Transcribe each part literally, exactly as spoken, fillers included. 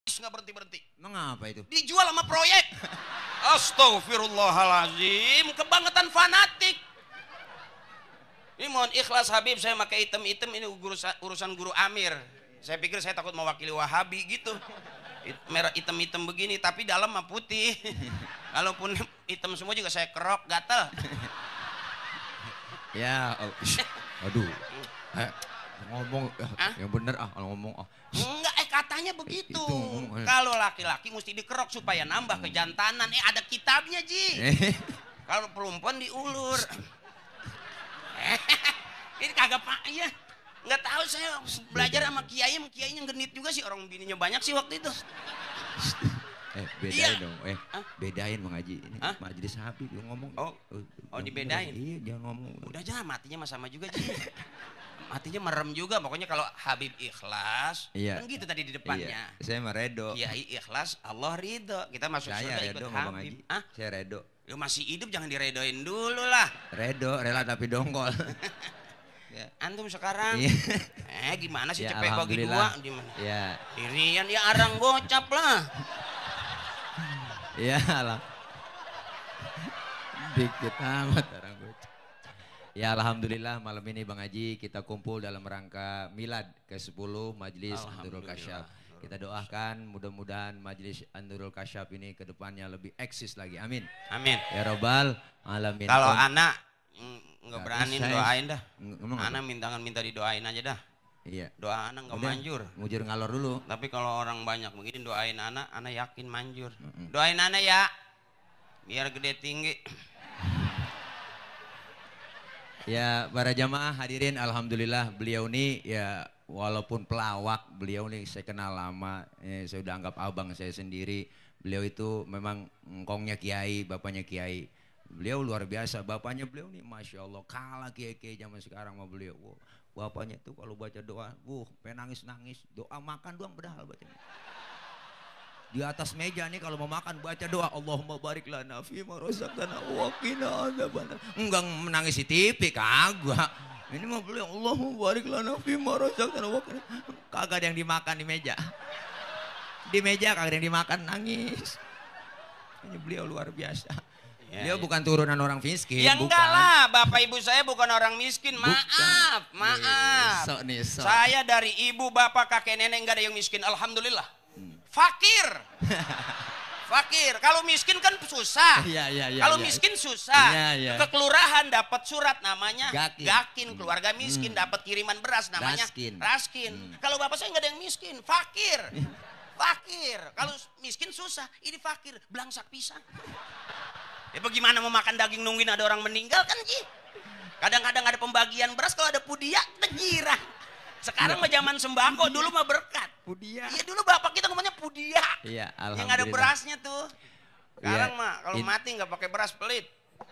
nggak berhenti-berhenti. Mengapa itu? Dijual sama proyek. Astagfirullahaladzim, kebangetan fanatik. Ini mohon ikhlas Habib, saya pakai item-item ini urusan, urusan guru Amir. Saya pikir saya takut mewakili Wahabi gitu. Merah item-item begini, tapi dalam mah putih. Kalaupun hitam semua juga saya kerok, gatel. Ya, oh, aduh. Eh, ngomong ah, yang bener ah, ngomong ah. Enggak, eh katanya begitu. Itu, kalau laki-laki mesti dikerok supaya nambah kejantanan. Eh ada kitabnya Ji. Kalau perempuan diulur. Ini kagak pak ya. Nggak tahu saya belajar sama kiai, sama kiainya genit juga sih, orang bininya banyak sih waktu itu. Eh bedain iya. dong, eh Hah? bedain Bang Haji. Ini Hah? Majelis Habib lu ngomong. Oh, oh dibedain. Iya, jangan ngomong. Udah jangan matinya sama juga Ji. Matinya merem juga, pokoknya kalau Habib ikhlas, iya. kan gitu tadi di depannya. Iya. Saya mah redo. Kiai ikhlas, Allah ridho. Kita masuk saya surga redo, ikut Bang Habib. Haji. Ah? Saya redo. Lu masih hidup jangan diredoin dulu lah. Redo, rela tapi dongkol. Ya. Antum sekarang iya. eh gimana sih ya, cepet bagi dua gimana? Ya. Dirian ya arang gocap lah. Iya lah. Dikit amat arang gocap. Ya alhamdulillah malam ini Bang Haji kita kumpul dalam rangka milad ke sepuluh Majelis An-Nurul Kasyaf. Kita doakan mudah-mudahan Majelis An-Nurul Kasyaf ini ke depannya lebih eksis lagi. Amin. Amin. Ya Robbal alamin. Kalau anak nggak berani saya, doain dah. Ngomong anak minta minta didoain aja dah. Iya. Doa anak nggak manjur. Mujur ngalor dulu. Tapi kalau orang banyak begini doain anak, anak yakin manjur. Mm -mm. Doain anak ya, biar gede tinggi. Ya para jamaah hadirin, alhamdulillah beliau ini ya walaupun pelawak, beliau ini saya kenal lama, eh, saya udah anggap abang saya sendiri. Beliau itu memang ngkongnya kiai, bapaknya kiai. Beliau luar biasa, bapaknya beliau nih Masya Allah kalah kiai-kiai zaman sekarang sama beliau. Wow, bapaknya tuh kalau baca doa, wuh pengen nangis-nangis, doa makan doang padahal bacanya. Di atas meja nih kalau mau makan baca doa Allahumma barik lana fima razaqtana wa qina adzabannar. Enggak menangis di T V kagak. Ini mah beliau Allahumma barik lana fima razaqtana wa qina. Kagak ada yang dimakan di meja. Di meja kagak ada yang dimakan nangis. Ini beliau luar biasa. Ya, dia ya. bukan turunan orang miskin. Ya enggak bukan. lah, bapak ibu saya bukan orang miskin. Maaf, bukan. maaf. So, nih, so. Saya dari ibu, bapak, kakek, nenek enggak ada yang miskin. Alhamdulillah. Hmm. Fakir. Fakir. Kalau miskin kan susah. Ya, ya, ya, Kalau ya. miskin susah. Ya, ya. Ke kelurahan dapat surat namanya Gakin. Gakin. Keluarga miskin hmm. dapat kiriman beras namanya Raskin. Raskin. Hmm. Kalau bapak saya enggak ada yang miskin. Fakir. Fakir. Kalau miskin susah. Ini fakir. Belangsak pisang. Ya bagaimana mau makan daging nungguin ada orang meninggal kan Ji? Kadang-kadang ada pembagian beras kalau ada pudia tergirah. Sekarang mah zaman sembako, dulu mah berkat. Pudia. Iya dulu bapak kita ngomongnya pudia. Iya, alhamdulillah. Yang ada berasnya tuh. Sekarang ya, mah kalau in... mati nggak pakai beras pelit.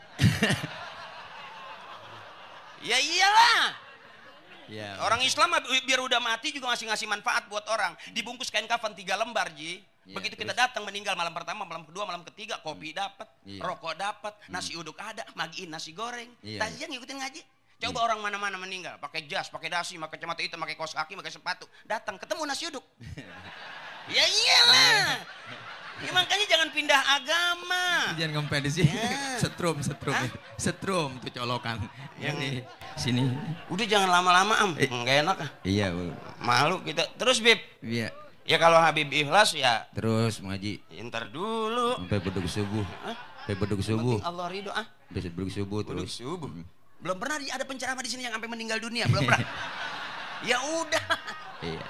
Ya iyalah. Ya. Orang Islam biar udah mati juga masih ngasih manfaat buat orang. Dibungkus kain kafan tiga lembar Ji. Ya, begitu terus kita datang meninggal malam pertama, malam kedua, malam ketiga, kopi dapat, ya. rokok dapat, nasi uduk ada, magiin nasi goreng. Ya. Tajian ngikutin ngaji. Coba ya. orang mana-mana meninggal, pakai jas, pakai dasi, pakai kacamata hitam, pakai kaos kaki, pakai sepatu, datang ketemu nasi uduk. Ya iyalah. Ya, makanya jangan pindah agama. Jangan ngempel di sini. Ya. Setrum, setrum, Hah? setrum tuh colokan. Yang di sini. Udah jangan lama-lama am, eh. nggak enak ah. Iya. Malu kita. Terus Bib. Iya. Ya kalau Habib ikhlas ya. Terus ngaji. Ntar dulu. Sampai beduk subuh. Hah? Sampai beduk subuh. Allah ridho ah. Besok beduk subuh terus. Beduk subuh. Belum pernah ada penceramah di sini yang sampai meninggal dunia, belum pernah. Ya udah. Iya.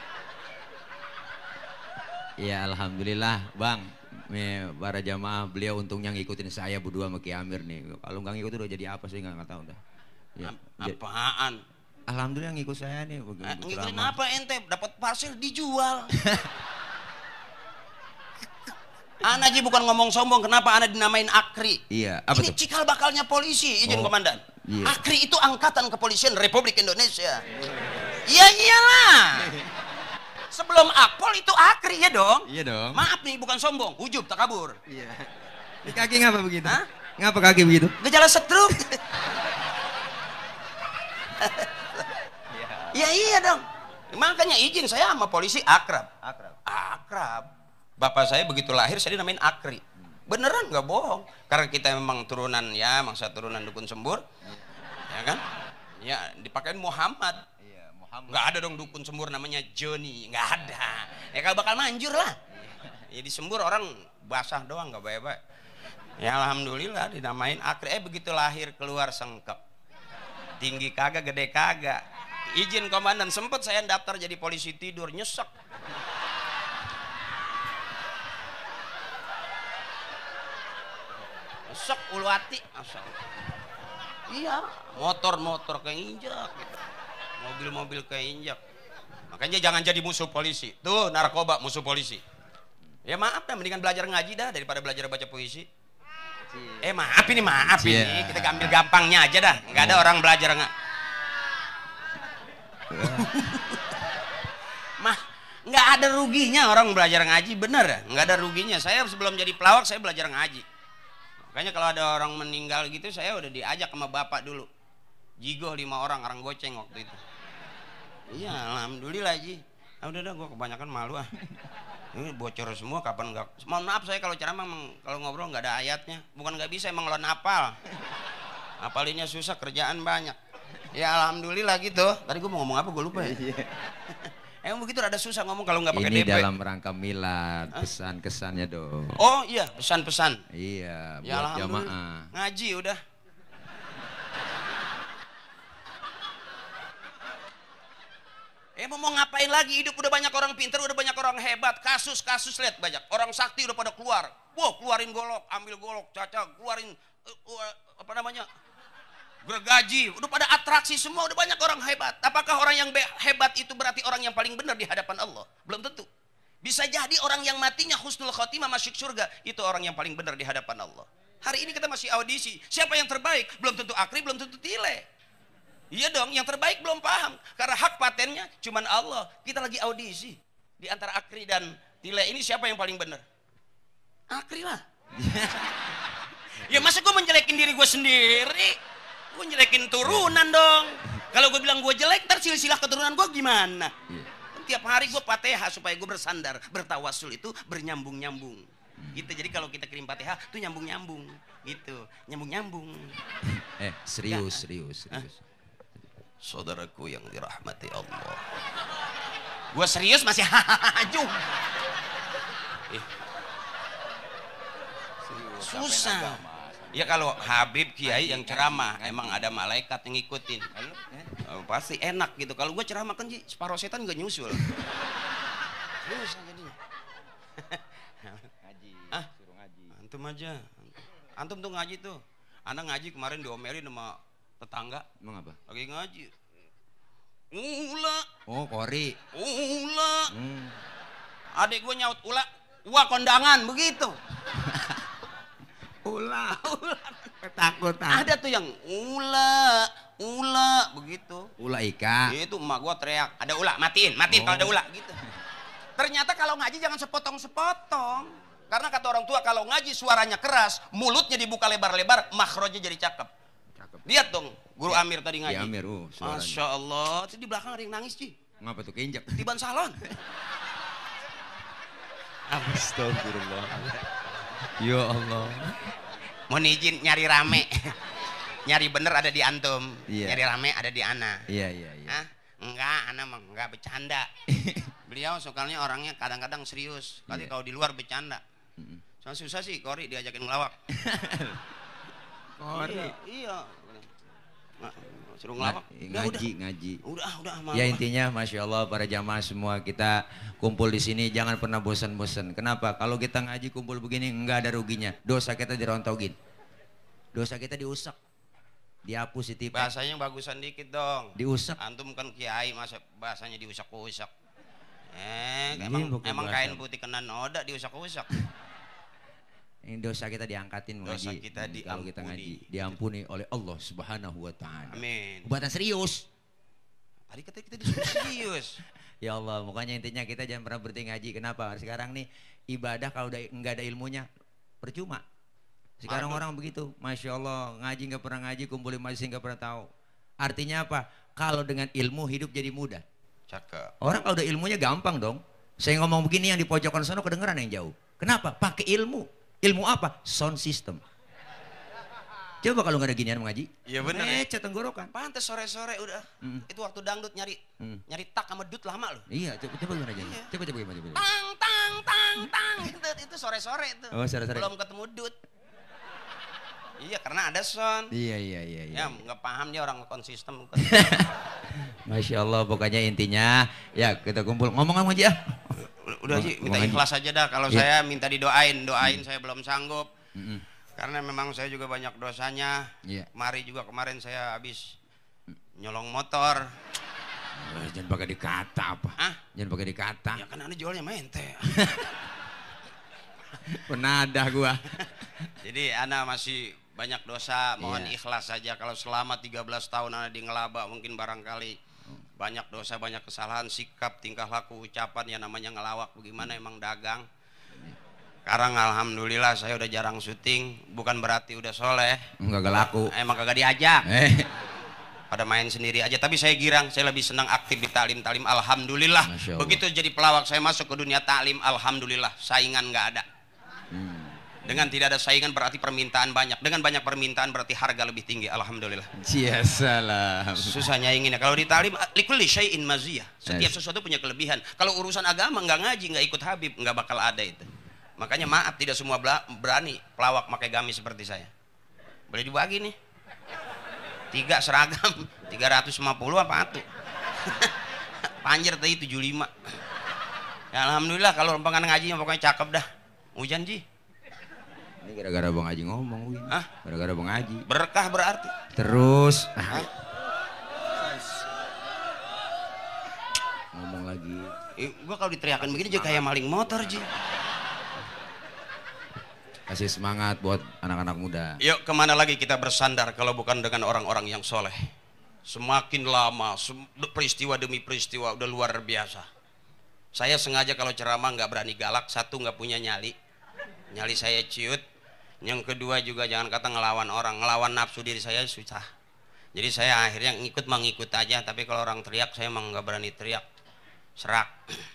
Ya alhamdulillah Bang. Para jamaah beliau untungnya ngikutin saya berdua sama Ki Amir nih. Kalau nggak ngikutin udah jadi apa sih nggak tahu dah. Ya. Apaan? Alhamdulillah ngikut saya nih. Eh, ngikutin apa ente? Dapat parcel dijual. Ana Ji bukan ngomong sombong, kenapa Ana dinamain Akri? Iya. Apa Ini tuh? cikal bakalnya polisi, izin oh, komandan. Iya. Akri itu angkatan kepolisian Republik Indonesia. Iya iyalah. Sebelum Akpol itu Akri ya dong. Iya dong. Maaf nih bukan sombong, ujub tak kabur. Iya. Di kaki ngapa begitu? Hah? Ngapa kaki begitu? Gejala stroke. Ya iya dong. Makanya izin saya sama polisi akrab. Akrab. Akrab. Bapak saya begitu lahir saya dinamain Akri. Beneran nggak bohong. Karena kita memang turunan ya, mangsa turunan dukun sembur. Ya kan? Ya dipakein Muhammad. Iya, Muhammad. Nggak ada dong dukun sembur namanya Joni, nggak ada. Ya kalau bakal manjur lah. Ya di sembur orang basah doang nggak baik-baik. Ya alhamdulillah dinamain Akri. Eh begitu lahir keluar sengkep. Tinggi kagak, gede kagak. Izin komandan, sempet saya daftar jadi polisi tidur, nyesek. Nyesek uluati, asal. Iya, motor-motor keinjak gitu. Mobil-mobil keinjak. Makanya jangan jadi musuh polisi. Tuh narkoba musuh polisi. Ya maaf dah, mendingan belajar ngaji dah daripada belajar baca puisi. Eh maaf ini maaf yeah. Ini kita ambil gampangnya aja dah. Nggak ada orang belajar nggak. Mah nggak ada ruginya orang belajar ngaji, bener ya? Nggak ada ruginya. Saya sebelum jadi pelawak saya belajar ngaji. Makanya kalau ada orang meninggal gitu saya udah diajak sama bapak dulu. Jigoh lima orang, orang goceng waktu itu. Iya alhamdulillah Ji. Ah udah dah gue kebanyakan malu ah. Ini bocor semua kapan nggak? Mohon maaf saya kalau ceramah kalau ngobrol nggak ada ayatnya. Bukan nggak bisa emang lon apal. Apalinnya susah, kerjaan banyak. Ya alhamdulillah gitu. Tadi gue mau ngomong apa gue lupa ya. Emang begitu ada susah ngomong kalau nggak pakai D P. Ini dalam rangka milad, pesan-kesannya dong. Oh iya pesan-pesan. Iya ya, buat jamaah. Ngaji udah. Eh mau ngapain lagi, hidup udah banyak orang pintar, udah banyak orang hebat, kasus-kasus lihat banyak, orang sakti udah pada keluar, wah keluarin golok, ambil golok, caca, keluarin uh, uh, apa namanya, gergaji, udah pada atraksi semua, udah banyak orang hebat. Apakah orang yang hebat itu berarti orang yang paling benar di hadapan Allah? Belum tentu. Bisa jadi orang yang matinya husnul khotimah masuk surga, itu orang yang paling benar di hadapan Allah. Hari ini kita masih audisi, siapa yang terbaik? Belum tentu Akri, belum tentu Tile. Iya dong, yang terbaik belum paham. Karena hak patennya cuman Allah. Kita lagi audisi. Di antara Akri dan Tile ini siapa yang paling benar? Akri lah. Ya masa gue menjelekin diri gue sendiri? Gue menjelekin turunan dong. Kalau gue bilang gue jelek, ntar silsilah keturunan gue gimana? Tiap hari gue Fatihah supaya gue bersandar. Bertawasul itu bernyambung-nyambung. Gitu, jadi kalau kita kirim Fatihah tuh nyambung-nyambung. Gitu, nyambung-nyambung. Eh, serius, ya. serius, serius. Hah? Saudaraku yang dirahmati Allah. Gua serius masih haju. Eh. Susah. Ya kalau Habib Kiai yang ceramah emang ada malaikat yang ngikutin. Oh, pasti enak gitu. Kalau gua ceramah kan separuh setan gak nyusul. Susah jadinya. Ngaji, ah, suruh ngaji. Antum aja. Antum tuh ngaji tuh. Anak ngaji kemarin diomelin sama tetangga. Emang apa? Lagi ngaji. Ula. Oh, kori. Ula. Hmm. Adik gue nyaut ula. Ua kondangan begitu. Ula. Ula. Ketakutan. Ada tuh yang ula. Ula begitu. Ula ika. Itu emak gue teriak. Ada ula, matiin, matiin oh. Kalau ada ula gitu. Ternyata kalau ngaji jangan sepotong-sepotong. Karena kata orang tua kalau ngaji suaranya keras, mulutnya dibuka lebar-lebar, makhrajnya jadi cakep. Lihat dong, Guru ya, Amir tadi ngaji. Ya Amir, oh, Masya Allah. Itu di belakang ada yang nangis, Ci. Ngapa tuh keinjak? Tiban salon. Astagfirullah. Ya Allah. Mohon izin nyari rame. Nyari bener ada di antum. Ya. Nyari rame ada di ana. Iya, iya, iya. Hah? Enggak, ana mah enggak bercanda. Beliau soalnya orangnya kadang-kadang serius. Kali ya. Kalau di luar bercanda. Soalnya susah sih Kori diajakin ngelawak. Kori. Iya. iya. Nah, suruh ngelawak. Ngaji, udah. ngaji. Udah, udah. Maaf. Ya intinya, masya Allah para jamaah semua kita kumpul di sini jangan pernah bosan-bosan. Kenapa? Kalau kita ngaji kumpul begini nggak ada ruginya. Dosa kita dirontogin, dosa kita diusak, dihapus itu. Bahasanya bagusan dikit dong. Diusak. Antum kan kiai masa bahasanya diusak-usak. Eh, ini emang emang kain putih kena noda diusak-usak. Ini dosa kita diangkatin dosa ngaji. Kita diampuni. Kalau kita ngaji diampuni oleh Allah Subhanahu wa taala. Amin. Buatan serius. Tadi kata kita disuruh serius. Ya Allah, makanya intinya kita jangan pernah berhenti ngaji. Kenapa? Sekarang nih ibadah kalau udah enggak ada ilmunya percuma. Sekarang Aduh. orang begitu, masya Allah ngaji nggak pernah ngaji, kumpulin masjid nggak pernah tahu. Artinya apa? Kalau dengan ilmu hidup jadi mudah. Cakep. Orang kalau udah ilmunya gampang dong. Saya ngomong begini yang di pojokan sana kedengeran yang jauh. Kenapa? Pakai ilmu. Ilmu apa? Sound system. Coba kalau nggak ada ginian mengaji. Iya benar. Lecet tenggorokan. Pantes sore-sore udah. Mm. Itu waktu dangdut nyari mm. nyari tak sama dut lama loh. Iya, coba coba gimana aja. Iya. Coba coba gimana coba. Tang tang tang tang itu itu sore-sore itu. Oh, sore-sore. Belum ketemu dut. Iya, karena ada sound. Iya, iya, iya, iya. Ya, nggak paham dia orang konsisten. Masya Allah, pokoknya intinya ya kita kumpul ngomong-ngomong aja. Udah sih, minta ikhlas aja dah. Kalau ya. Saya minta didoain, doain mm. saya belum sanggup. Mm -mm. Karena memang saya juga banyak dosanya. Yeah. Kemari juga kemarin saya habis nyolong motor. Oh, jangan pakai dikata apa? Hah? Jangan pakai dikata. Ya kan anda jualnya mente. Penadah gua. Jadi anda masih banyak dosa, mohon yeah. ikhlas saja. Kalau selama tiga belas tahun anda di ngelaba mungkin barangkali banyak dosa, banyak kesalahan, sikap, tingkah laku, ucapan yang namanya ngelawak. Bagaimana emang dagang. Sekarang alhamdulillah saya udah jarang syuting, bukan berarti udah soleh. Enggak laku. Emang kagak diajak. Eh. Pada main sendiri aja, tapi saya girang, saya lebih senang aktif di talim-talim, alhamdulillah. Begitu jadi pelawak saya masuk ke dunia taklim, alhamdulillah, saingan nggak ada. Hmm. Dengan tidak ada saingan berarti permintaan banyak, dengan banyak permintaan berarti harga lebih tinggi, alhamdulillah. Cia salam. Susahnya ingin ya, kalau di talim, likulli syai'in maziyah. Setiap sesuatu punya kelebihan. Kalau urusan agama nggak ngaji, nggak ikut Habib, nggak bakal ada itu. Makanya maaf, tidak semua berani pelawak pakai gamis seperti saya. Boleh dibagi nih. Tiga seragam, tiga ratus lima puluh apa atuh. Panjer tadi tujuh puluh lima. Ya, alhamdulillah kalau rompangan ngaji pokoknya cakep dah. Hujan Ji. Ini gara-gara Bang Haji ngomong. Hah? Gara-gara Bang Haji. Berkah berarti. Terus. Ah. Ngomong lagi. Eh, gua kalau diteriakin begini juga kayak maling motor Ji. Kasih semangat buat anak-anak muda. Yuk, kemana lagi kita bersandar kalau bukan dengan orang-orang yang soleh. Semakin lama, sem peristiwa demi peristiwa udah luar biasa. Saya sengaja kalau ceramah nggak berani galak. Satu, nggak punya nyali. Nyali saya ciut. Yang kedua juga jangan kata ngelawan orang. Ngelawan nafsu diri saya susah. Jadi saya akhirnya ngikut mengikut aja. Tapi kalau orang teriak saya emang nggak berani teriak. Serak.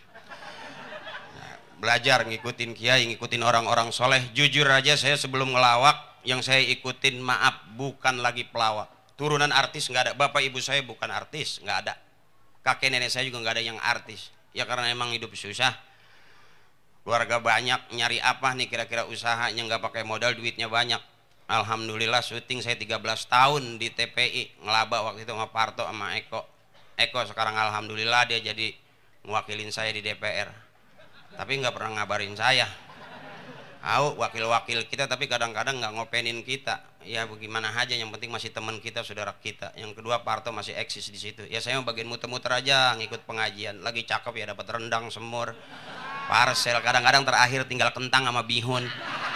Belajar ngikutin kiai, ngikutin orang-orang soleh. Jujur aja saya sebelum ngelawak, yang saya ikutin maaf bukan lagi pelawak. Turunan artis nggak ada, bapak ibu saya bukan artis, nggak ada. Kakek nenek saya juga nggak ada yang artis. Ya karena emang hidup susah. Keluarga banyak, nyari apa nih kira-kira usahanya nggak pakai modal, duitnya banyak. Alhamdulillah syuting saya tiga belas tahun di T P I, ngelaba waktu itu sama Parto sama Eko. Eko sekarang alhamdulillah dia jadi ngewakilin saya di D P R. Tapi nggak pernah ngabarin saya. Tahu wakil-wakil kita tapi kadang-kadang nggak ngopenin kita. Ya bagaimana aja, yang penting masih teman kita, saudara kita. Yang kedua Parto masih eksis di situ. Ya saya mau bagian muter-muter aja ngikut pengajian. Lagi cakep ya dapat rendang, semur, parcel. Kadang-kadang terakhir tinggal kentang sama bihun.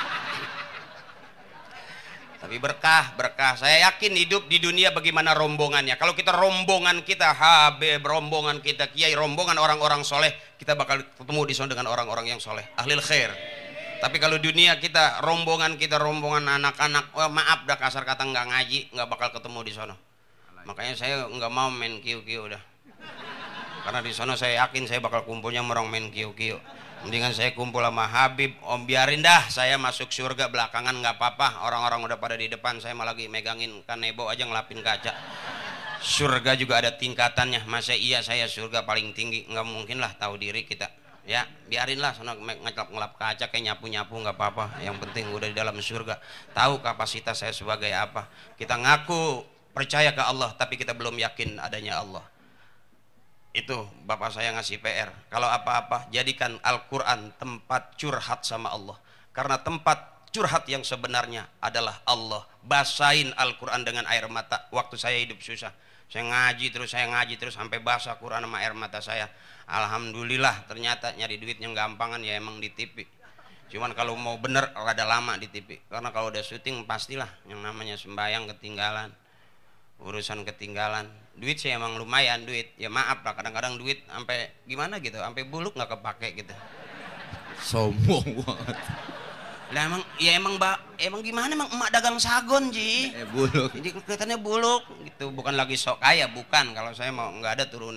Tapi berkah, berkah. Saya yakin hidup di dunia bagaimana rombongannya. Kalau kita rombongan kita, Habib, rombongan kita, kiai, rombongan orang-orang soleh, kita bakal ketemu di sana dengan orang-orang yang soleh, ahlil khair. Tapi kalau dunia kita, rombongan kita, rombongan anak-anak, wah maaf dah kasar kata nggak ngaji, nggak bakal ketemu di sana. Makanya saya nggak mau main kiu-kiu udah. Karena di sana saya yakin saya bakal kumpulnya merong main kiu-kiu. Mendingan saya kumpul sama Habib. Om biarin dah saya masuk surga belakangan nggak apa-apa. Orang-orang udah pada di depan, saya malah lagi megangin kanebo aja ngelapin kaca. Surga juga ada tingkatannya. Masa iya saya surga paling tinggi? Nggak mungkin lah, tahu diri kita. Ya biarin lah sana ngelap kaca kayak nyapu-nyapu nggak apa-apa. Yang penting udah di dalam surga. Tahu kapasitas saya sebagai apa. Kita ngaku percaya ke Allah tapi kita belum yakin adanya Allah. Itu bapak saya ngasih P R. Kalau apa-apa jadikan Al-Quran tempat curhat sama Allah. Karena tempat curhat yang sebenarnya adalah Allah. Basahin Al-Quran dengan air mata. Waktu saya hidup susah, saya ngaji terus, saya ngaji terus sampai basah Quran sama air mata saya. Alhamdulillah ternyata nyari duit yang gampangan ya emang di T V. Cuman kalau mau bener rada lama di T V. Karena kalau udah syuting pastilah yang namanya sembahyang ketinggalan, urusan ketinggalan. Duit sih emang lumayan duit. Ya maaf lah kadang-kadang duit sampai gimana gitu, sampai buluk nggak kepake gitu. Sombong banget. Lah emang ya emang mbak emang gimana emang emak dagang sagon Ji. Eh buluk. Jadi kelihatannya buluk gitu, bukan lagi sok kaya, bukan. Kalau saya mau nggak ada turunan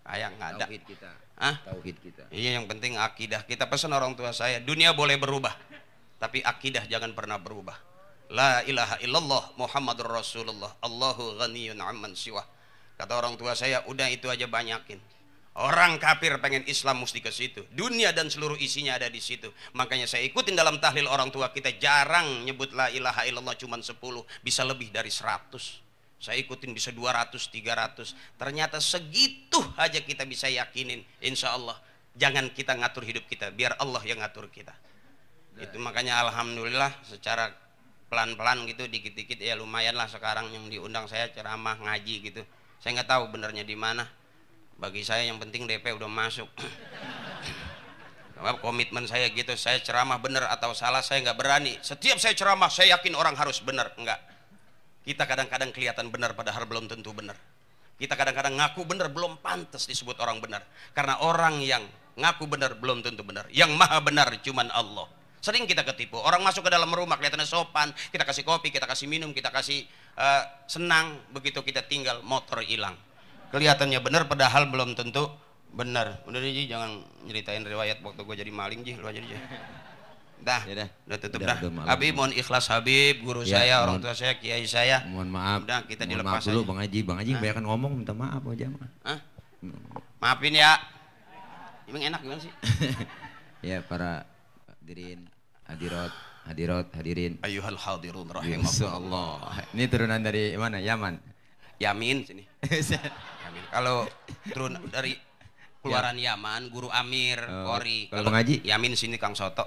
Ayah nggak ada. Tauhid kita. Hah? Tauhid kita. Iya, yang penting akidah. Kita pesan orang tua saya, dunia boleh berubah, tapi akidah jangan pernah berubah. La ilaha illallah Muhammadur Rasulullah, Allahu ghaniyun amman siwah. Kata orang tua saya, udah itu aja banyakin. Orang kafir pengen Islam mesti ke situ. Dunia dan seluruh isinya ada di situ. Makanya saya ikutin dalam tahlil orang tua kita, jarang nyebut la ilaha illallah cuman sepuluh, bisa lebih dari seratus. Saya ikutin bisa dua ratus, tiga ratus. Ternyata segitu aja kita bisa yakinin. Insya Allah. Jangan kita ngatur hidup kita, biar Allah yang ngatur kita. Itu makanya alhamdulillah secara pelan-pelan gitu, dikit-dikit ya lumayan lah sekarang yang diundang saya ceramah ngaji gitu. Saya nggak tahu benernya di mana. Bagi saya yang penting D P udah masuk. Komitmen saya gitu, saya ceramah bener atau salah saya nggak berani. Setiap saya ceramah saya yakin orang harus bener, enggak. Kita kadang-kadang kelihatan benar padahal belum tentu benar. Kita kadang-kadang ngaku benar belum pantas disebut orang benar. Karena orang yang ngaku benar belum tentu benar. Yang maha benar cuman Allah. Sering kita ketipu. Orang masuk ke dalam rumah kelihatannya sopan, kita kasih kopi, kita kasih minum, kita kasih uh, senang. Begitu kita tinggal motor hilang. Kelihatannya benar padahal belum tentu benar. Udah deh Ji, jangan nyeritain riwayat waktu gue jadi maling Ji, lu aja Ji. Dah, ya, dah, udah tutup udah, dah. Udah Habib mohon ikhlas Habib, guru ya, saya, mohon, orang tua saya, kiai saya. Mohon maaf. Udah kita mohon dilepas maaf dulu aja. Bang Haji, Bang Haji kebanyakan ngomong minta maaf aja mah. Hah? Maafin ya. Emang enak gimana sih? Ya para hadirin, hadirat, hadirat, hadirin. Ayyuhal hadirun rahimakumullah. Ini turunan dari mana? Yaman. Yamin sini. Yamin. Kalau turun dari keluaran ya. Yaman, Guru Amir, oh, Kori. Kalau ngaji? Yamin sini Kang Soto.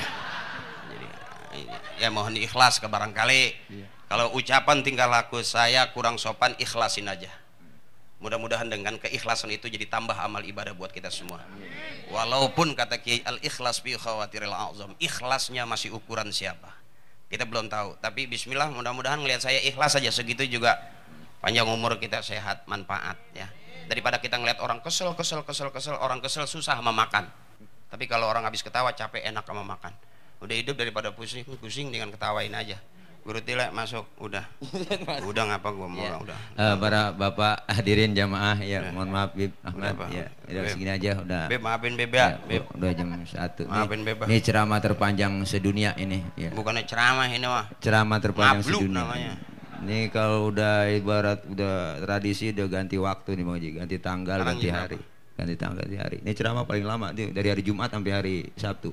Jadi, ya mohon ikhlas ke barangkali. Ya. Kalau ucapan tingkah laku saya kurang sopan, ikhlasin aja. Mudah-mudahan dengan keikhlasan itu jadi tambah amal ibadah buat kita semua. Walaupun kata Kiai al-ikhlas bi khawatiril azam, ikhlasnya masih ukuran siapa? Kita belum tahu. Tapi bismillah, mudah-mudahan ngelihat saya ikhlas saja segitu juga. Panjang umur kita, sehat, manfaat ya. Daripada kita ngeliat orang kesel, kesel, kesel, kesel, orang kesel susah sama makan. Tapi kalau orang habis ketawa capek, enak sama makan. Udah hidup daripada pusing, pusing dengan ketawain aja. Guru Tila masuk, udah. Udah ngapa gua mau ya. Udah. Uh, para bapak hadirin jamaah ya, mohon maaf Bib Ahmad ya. Udah Beb. Segini aja udah. Beb maafin Beb ya. Beb. Udah jam satu. Maafin Beb. Ini ceramah terpanjang sedunia ini ya. Bukannya ceramah ini mah. Ceramah terpanjang Mabluk sedunia. Namanya. Ini kalau udah ibarat udah tradisi udah ganti waktu nih Bang Haji, ganti tanggal, Sekarang ganti hari, apa? ganti tanggal, ganti hari. Ini ceramah paling lama tuh dari hari Jumat sampai hari Sabtu.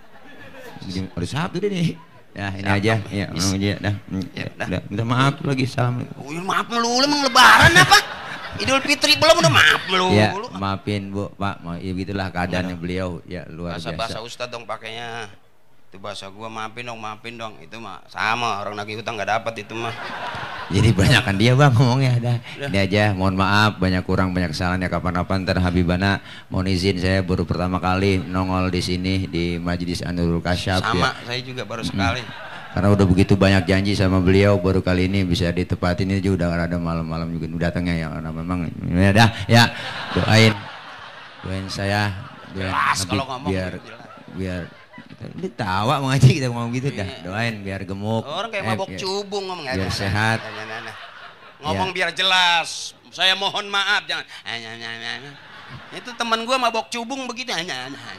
Hari Sabtu deh nih. Ya ini Sabtu. aja, ya Bang Haji dah. Ya, dah. Minta maaf lagi salam. Oh, maaf melulu emang lebaran apa? Idul Fitri belum udah maaf melulu. Ya, maafin Bu, Pak. Ya begitulah keadaannya beliau ya luar bahasa, biasa. Bahasa Ustadz dong pakainya. Itu bahasa gua maafin dong, maafin dong. Itu mah sama orang nagih utang nggak dapat itu mah. Jadi banyakkan dia Bang ngomongnya dah. Ini aja, mohon maaf banyak kurang banyak kesalahan ya kapan-kapan ntar Habibana mohon izin saya baru pertama kali nongol di sini di Majelis An-Nurul Kasyaf. Sama, ya. saya juga baru sekali. Hmm. Karena udah begitu banyak janji sama beliau baru kali ini bisa ditepatin. Ini juga udah ada malam-malam juga datangnya ya karena memang ya dah ya doain doain saya doain Jelas, Habib, ngomong, biar jelas. biar ini tawa mau ngaji kita ngomong gitu dah. Doain biar gemuk. Orang kayak eh, mabok ya, cubung ngomong biar ya, sehat. Nah, nah, nah. Ngomong ya. Biar jelas. Saya mohon maaf jangan. Nah, nah, nah, nah. Itu teman gua mabok cubung begitu. Nah, nah, nah.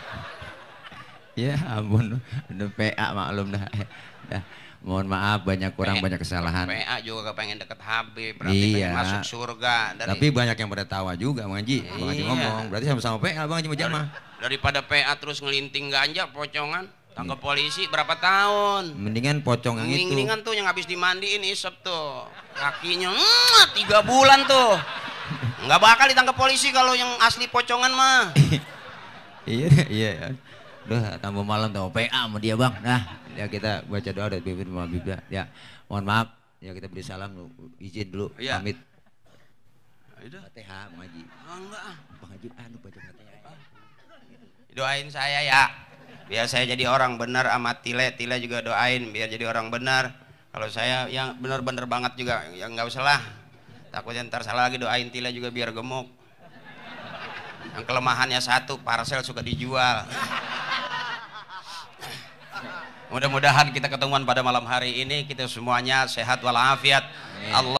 Ya ampun, udah P A maklum dah. Dah. Mohon maaf banyak kurang P A, banyak kesalahan. P A juga kepengen deket Habib, berarti iya. pengen masuk surga. Dari... Tapi banyak yang pada tawa juga Bang Haji. Iya. Bang Haji ngomong, berarti sama-sama P A Bang Haji Mujamah. Daripada P A terus ngelinting ganja, pocongan, tangkap hmm. polisi berapa tahun? Mendingan pocong yang itu. Mendingan tuh yang habis dimandiin isep tuh. Kakinya mm, tiga bulan tuh. Nggak bakal ditangkap polisi kalau yang asli pocongan mah. Iya, iya. Udah tambah malam tahu P A sama dia Bang. Nah, ya kita baca doa dari Bibir sama Bibda. Ya, mohon maaf. Ya kita beri salam izin dulu ya. Pamit. Fatihah Bang Haji. Enggak. Bang Haji anu baca Fatihah. Doain saya ya, biar saya jadi orang benar. Amat Tile, Tile juga doain biar jadi orang benar. Kalau saya yang benar-benar banget juga, yang nggak usah lah. Takutnya ntar salah lagi, doain Tile juga biar gemuk. Yang kelemahannya satu, parcel suka dijual. Mudah-mudahan kita ketemuan pada malam hari ini, kita semuanya sehat walafiat. Allah